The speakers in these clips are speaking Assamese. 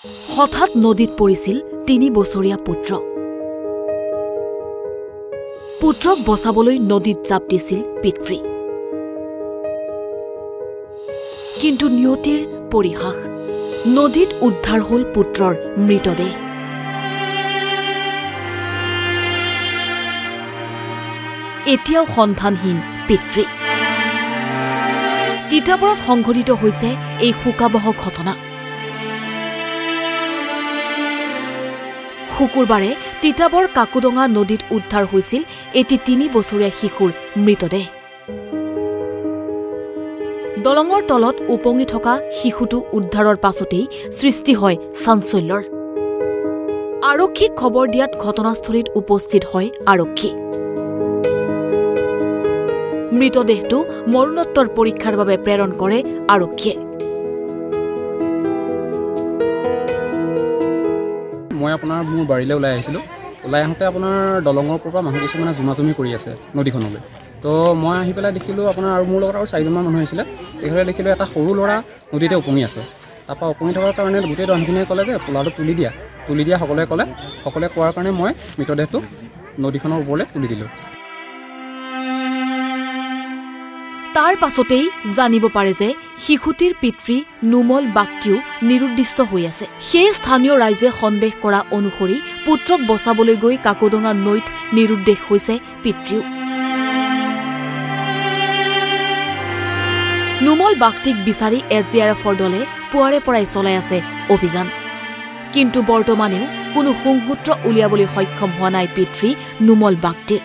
হঠাৎ নদীত পৰিছিল ৩ বছৰীয়া পুত্ৰ পুত্ৰক বচাবলৈ নদীত জাপ দিছিল পিতৃ কিন্তু নিয়তিৰ পৰিহাস নদীত উদ্ধাৰ হল পুত্ৰৰ মৃতদেহ এতিয়াও সন্ধানহীন পিতৃ তিতাবৰত সংঘটিত হৈছে এই শোকাবহ ঘটনা শুকুৰবাৰে তিতাবৰ কাকুডঙা নদীত উদ্ধাৰ হৈছিল এটি ৩ বছৰীয়া শিশুৰ মৃতদেহ দলঙৰ তলত উপঙি থকা শিশুটো উদ্ধাৰৰ পাছতেই সৃষ্টি হয় চাঞ্চল্যৰ আৰক্ষীক খবৰ দিয়াত ঘটনাস্থলীত উপস্থিত হয় আৰক্ষী মৃতদেহটো মৰণোত্তৰ পৰীক্ষাৰ বাবে প্ৰেৰণ কৰে আৰক্ষীয়ে মই আপোনাৰ মোৰ বাৰীলৈ ওলাই আহিছিলোঁ ওলাই আহোঁতে আপোনাৰ দলঙৰ ওপৰৰ পৰা মানুহ কিছুমানে জুমাজুমি কৰি আছে নদীখনলৈ তো মই আহি পেলাই দেখিলোঁ আপোনাৰ আৰু মোৰ লগত আৰু 4জনমান মানুহ আহিছিলে তেখেতে দেখিলোঁ এটা সৰু ল'ৰা নদীতে উপঙি আছে তাৰপৰা উপঙি থকাৰ কাৰণে গোটেই মানুহখিনিয়ে ক'লে যে পোলাটো তুলি দিয়া সকলোৱে কোৱাৰ কাৰণে মই মৃতদেহটো নদীখনৰ ওপৰলৈ তুলি দিলোঁ তাৰ পাছতেই জানিব পাৰে যে শিশুটিৰ পিতৃ নুমল বাগটিও নিৰুদ্দিষ্ট হৈ আছে সেই স্থানীয় ৰাইজে সন্দেহ কৰা অনুসৰি পুত্ৰক বচাবলৈ গৈ কাকুডঙা নৈত নিৰুদ্দেশ হৈছে পিতৃও নুমল বাগটিক বিচাৰি SDRFৰ দলে পুৱাৰে পৰাই চলাই আছে অভিযান কিন্তু বৰ্তমানেও কোনো সংসূত্ৰ উলিয়াবলৈ সক্ষম হোৱা নাই পিতৃ নুমল বাগটিৰ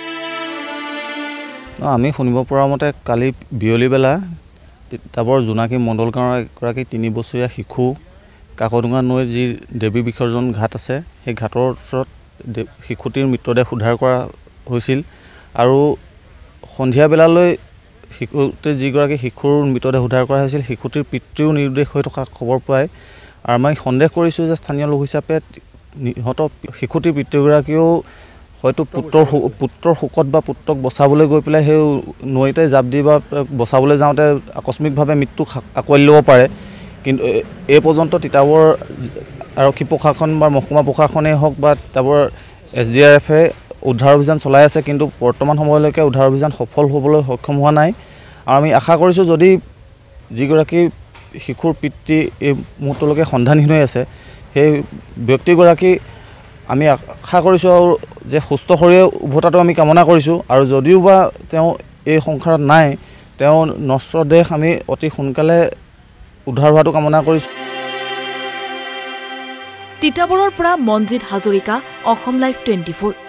আমি শুনিব পৰা মতে কালি বিয়লি বেলা তিতাবৰ জোনাকী মণ্ডল গাঁৱৰ এগৰাকী 3 বছৰীয়া শিশু কাকডঙা নৈৰ যি দেৱী বিসৰ্জন ঘাট আছে সেই ঘাটৰ ওচৰত শিশুটিৰ মৃতদেহ উদ্ধাৰ কৰা হৈছিল আৰু সন্ধিয়া বেলালৈ শিশুটিৰ যিগৰাকী শিশুৰ মৃতদেহ উদ্ধাৰ কৰা হৈছিল শিশুটিৰ পিতৃও নিৰুদ্দেশ হৈ থকা খবৰ পায় আৰু আমি সন্দেহ কৰিছোঁ যে স্থানীয় লোক হিচাপে নিহত শিশুটিৰ পিতৃগৰাকীও হয়তো পুত্ৰৰ শোকত বা পুত্ৰক বচাবলৈ গৈ পেলাই সেই নৈতে জাপ দি বা বচাবলৈ যাওঁতে আকস্মিকভাৱে মৃত্যু আকোৱালি ল'ব পাৰে কিন্তু এই পৰ্যন্ত তিতাবৰ আৰক্ষী প্ৰশাসন বা মহকুমা প্ৰশাসনেই হওক বা তিতাবৰ SDRFে উদ্ধাৰ অভিযান চলাই আছে কিন্তু বৰ্তমান সময়লৈকে উদ্ধাৰ অভিযান সফল হ'বলৈ সক্ষম হোৱা নাই আৰু আমি আশা কৰিছোঁ যদি যিগৰাকী শিশুৰ পিতৃ এই মুহূৰ্তলৈকে সন্ধানহীন হৈ আছে সেই ব্যক্তিগৰাকী আমি আশা কৰিছোঁ আৰু যে সুস্থ শৰীৰে উভতাটো আমি কামনা কৰিছোঁ আৰু যদিও বা তেওঁ এই সংসাৰত নাই তেওঁ নশ্বৰ দেহ আমি অতি সোনকালে উদ্ধাৰ হোৱাটো কামনা কৰিছোঁ তিতাবৰৰ পৰা মনজিত হাজৰিকা অসম লাইভ 24